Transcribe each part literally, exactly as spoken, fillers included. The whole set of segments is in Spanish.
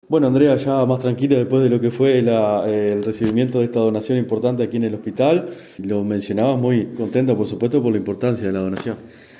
Bueno, Andrea, ya más tranquila después de lo que fue la, eh, el recibimiento de esta donación importante aquí en el hospital. Lo mencionabas muy contenta, por supuesto, por la importancia de la donación.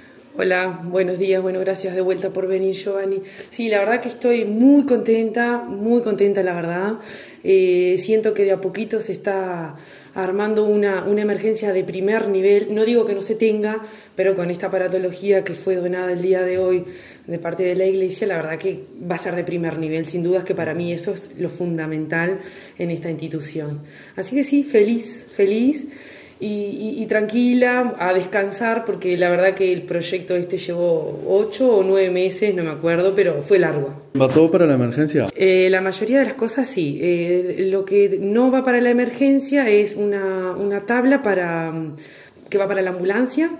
Hola, buenos días, bueno, gracias de vuelta por venir, Giovanni. Sí, la verdad que estoy muy contenta, muy contenta, la verdad. Eh, siento que de a poquito se está armando una, una emergencia de primer nivel. No digo que no se tenga, pero con esta aparatología que fue donada el día de hoy de parte de la Iglesia, la verdad que va a ser de primer nivel. Sin dudas que para mí eso es lo fundamental en esta institución. Así que sí, feliz, feliz. Y, y, y tranquila, a descansar, porque la verdad que el proyecto este llevó ocho o nueve meses, no me acuerdo, pero fue largo. ¿Va todo para la emergencia? Eh, la mayoría de las cosas sí. Eh, lo que no va para la emergencia es una, una tabla para, que va para la ambulancia,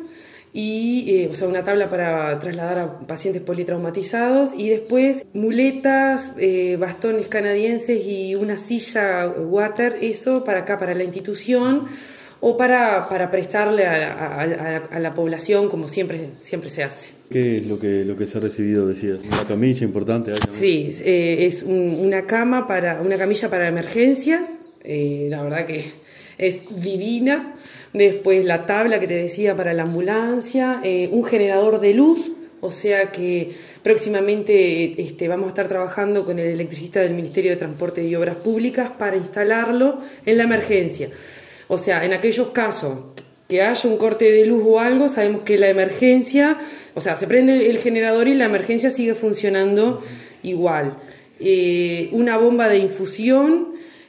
y, eh, o sea, una tabla para trasladar a pacientes politraumatizados, y después muletas, eh, bastones canadienses y una silla water, eso para acá, para la institución, o para, para prestarle a la, a, a, a la población, como siempre, siempre se hace. ¿Qué es lo que, lo que se ha recibido, decías? ¿Una camilla importante? Sí, eh, es un, una cama para, una camilla para emergencia, eh, la verdad que es divina. Después la tabla que te decía para la ambulancia, eh, un generador de luz, o sea que próximamente este, vamos a estar trabajando con el electricista del Ministerio de Transporte y Obras Públicas para instalarlo en la emergencia. O sea, en aquellos casos que haya un corte de luz o algo, sabemos que la emergencia, o sea, se prende el generador y la emergencia sigue funcionando igual. Eh, una bomba de infusión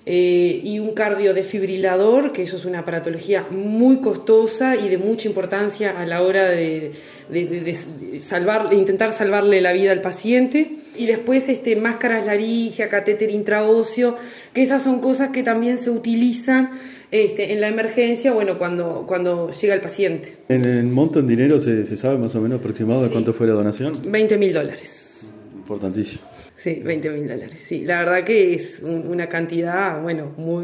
eh, y un cardiodesfibrilador, que eso es una aparatología muy costosa y de mucha importancia a la hora de, de, de, de, salvar, de intentar salvarle la vida al paciente. Y después este, máscaras laringe, catéter intraóseo, que esas son cosas que también se utilizan este, en la emergencia, bueno, cuando, cuando llega el paciente. ¿En el monto en dinero se, se sabe más o menos aproximado de Sí. cuánto fue la donación? veinte mil dólares. Importantísimo. Sí, veinte mil dólares, sí. La verdad que es un, una cantidad, bueno, muy,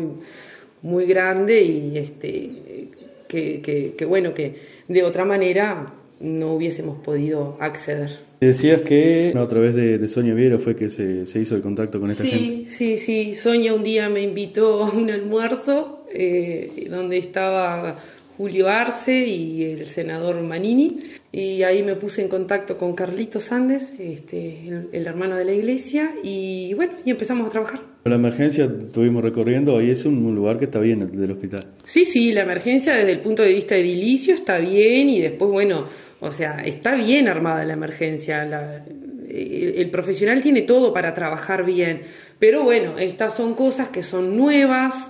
muy grande y este, que, que, que, bueno, que de otra manera no hubiésemos podido acceder. Decías que a través de, de Sonia Viera fue que se, se hizo el contacto con esta sí, gente. Sí, sí, Sonia un día me invitó a un almuerzo eh, donde estaba Julio Arce y el senador Manini, y ahí me puse en contacto con Carlitos Andes, este, el, el hermano de la iglesia, y bueno, y empezamos a trabajar. La emergencia estuvimos recorriendo, ahí es un lugar que está bien, el del hospital. Sí, sí, la emergencia desde el punto de vista edilicio está bien, y después, bueno, o sea, está bien armada la emergencia, la, el, el profesional tiene todo para trabajar bien, pero bueno, estas son cosas que son nuevas,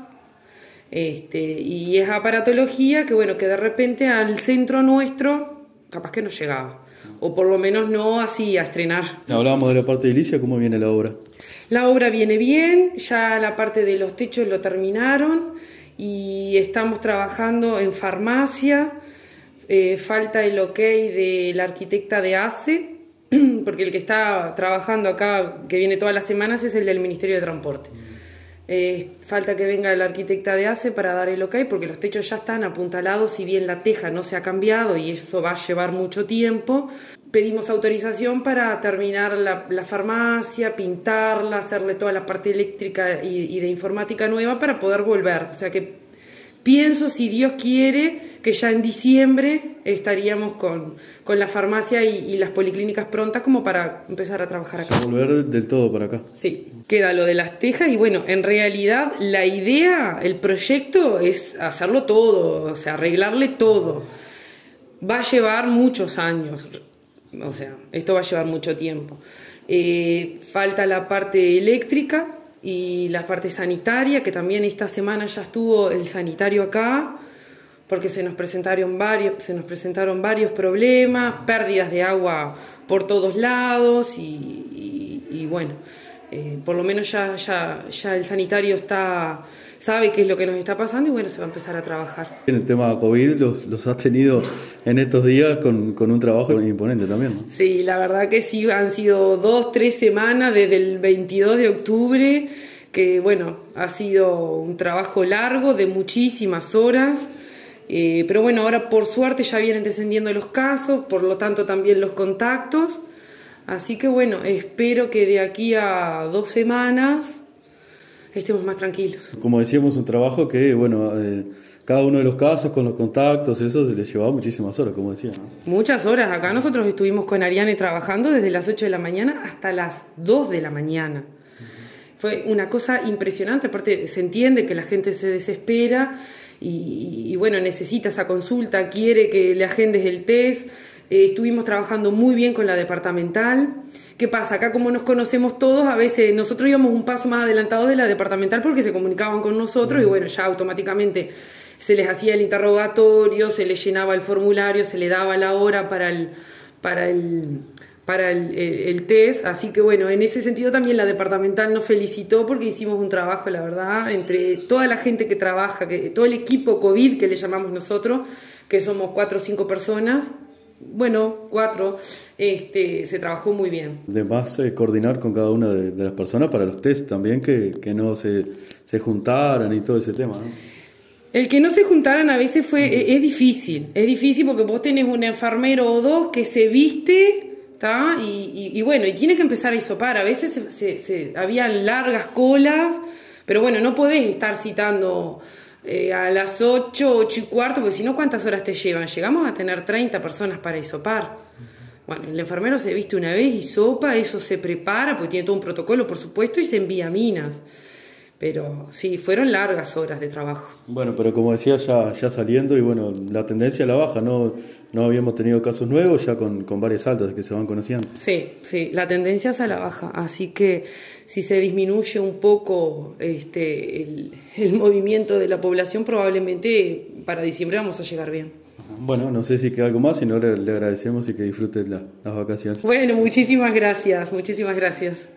este, y es aparatología que, bueno, que de repente al centro nuestro capaz que no llegaba, o por lo menos no así a estrenar. Hablábamos de la parte edilicia, ¿cómo viene la obra? La obra viene bien, ya la parte de los techos lo terminaron y estamos trabajando en farmacia. Eh, falta el ok de la arquitecta de ACE, porque el que está trabajando acá, que viene todas las semanas, es el del Ministerio de Transporte. Eh, falta que venga la arquitecta de ACE para dar el ok, porque los techos ya están apuntalados, si bien la teja no se ha cambiado y eso va a llevar mucho tiempo. Pedimos autorización para terminar la, la farmacia, pintarla, hacerle toda la parte eléctrica y, y de informática nueva para poder volver. O sea que pienso, si Dios quiere, que ya en diciembre estaríamos con, con la farmacia y, y las policlínicas prontas como para empezar a trabajar acá. Volver del todo para acá. Sí, queda lo de las tejas y bueno, en realidad la idea, el proyecto es hacerlo todo, o sea, arreglarle todo. Va a llevar muchos años, o sea, esto va a llevar mucho tiempo. Eh, falta la parte eléctrica y la parte sanitaria, que también esta semana ya estuvo el sanitario acá, porque se nos presentaron varios, se nos presentaron varios problemas, pérdidas de agua por todos lados y, y, y bueno, eh, por lo menos ya, ya, ya el sanitario está, sabe qué es lo que nos está pasando y bueno, se va a empezar a trabajar. En el tema COVID los, los has tenido en estos días con, con un trabajo imponente también, ¿no? Sí, la verdad que sí, han sido dos, tres semanas desde el veintidós de octubre, que bueno, ha sido un trabajo largo de muchísimas horas. Eh, pero bueno, ahora por suerte ya vienen descendiendo los casos, por lo tanto también los contactos, Así que bueno, espero que de aquí a dos semanas estemos más tranquilos. Como decíamos, un trabajo que, bueno, eh, cada uno de los casos con los contactos, eso se les llevaba muchísimas horas, como decía, ¿no? Muchas horas. Acá nosotros estuvimos con Ariane trabajando desde las ocho de la mañana hasta las dos de la mañana. Fue una cosa impresionante, aparte se entiende que la gente se desespera y, y bueno, necesita esa consulta, quiere que le agendes el test. Eh, estuvimos trabajando muy bien con la departamental. ¿Qué pasa? Acá como nos conocemos todos, a veces nosotros íbamos un paso más adelantados de la departamental porque se comunicaban con nosotros y bueno, ya automáticamente se les hacía el interrogatorio, se les llenaba el formulario, se le daba la hora para el, para el, para el, el, el test. Así que bueno, en ese sentido también la departamental nos felicitó porque hicimos un trabajo, la verdad, entre toda la gente que trabaja, que, todo el equipo COVID que le llamamos nosotros, que somos cuatro o cinco personas. Bueno, cuatro, este, se trabajó muy bien. Además, eh, coordinar con cada una de, de las personas para los test también, que, que no se, se juntaran y todo ese tema, ¿no? El que no se juntaran a veces fue, es, es difícil, es difícil porque vos tenés un enfermero o dos que se viste, ¿tá? Y, y, y bueno, y tiene que empezar a hisopar. A veces se, se, se, habían largas colas, pero bueno, no podés estar citando Eh, a las ocho, ocho y cuarto, porque si no, ¿cuántas horas te llevan? Llegamos a tener treinta personas para hisopar. Bueno, el enfermero se viste una vez, hisopa, eso se prepara, porque tiene todo un protocolo, por supuesto, y se envía a minas. Pero sí, fueron largas horas de trabajo. Bueno, pero como decía, ya, ya saliendo, y bueno, la tendencia a la baja, no, no habíamos tenido casos nuevos, ya con, con varias altas que se van conociendo. Sí, sí, la tendencia es a la baja, así que si se disminuye un poco este, el, el movimiento de la población, probablemente para diciembre vamos a llegar bien. Bueno, no sé si queda algo más, si no le, le agradecemos y que disfrute la, las vacaciones. Bueno, muchísimas gracias, muchísimas gracias.